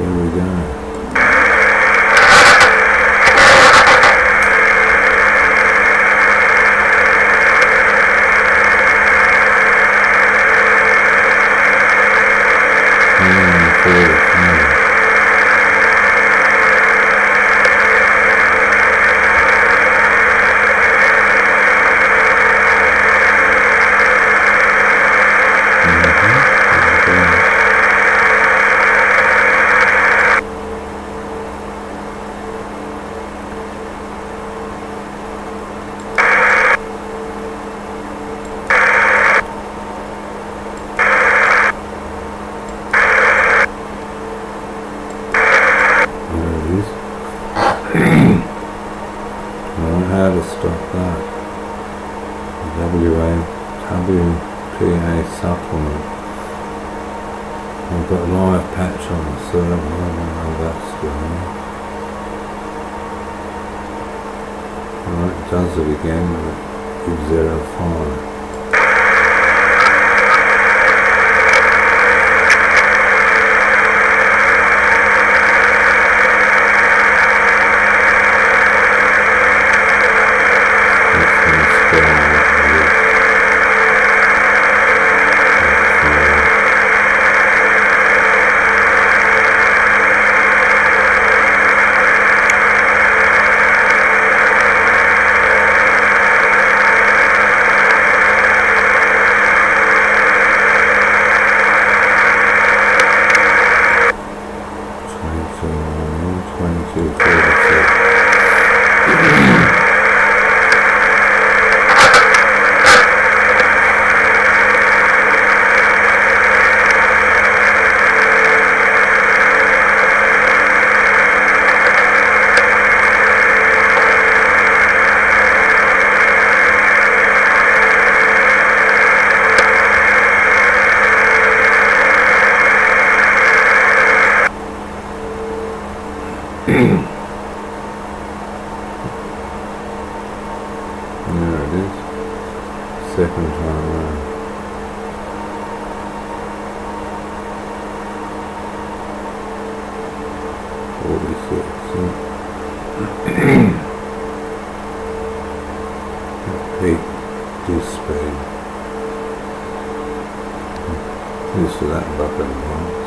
Here we go. How to stop that? WPA supplement. I've got a live patch on the server. I don't know how that's doing. Alright, it does it again, but it gives 0.5. There it is. Second time round. Peak disc speed. Used to that bucket once.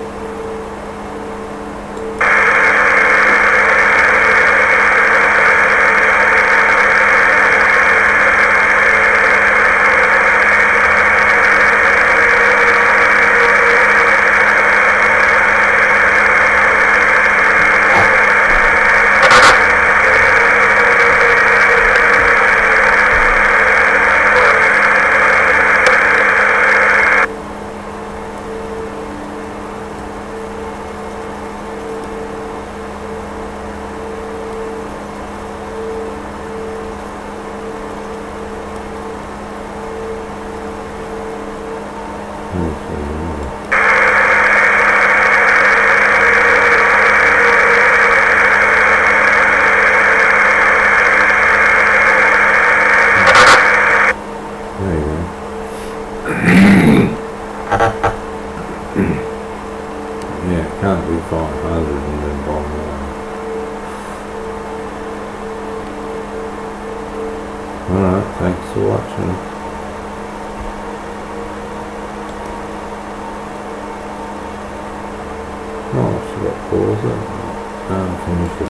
Yeah, it can't be 500 and then bottom line. Alright, thanks for watching. Oh, I should have paused it. Finish the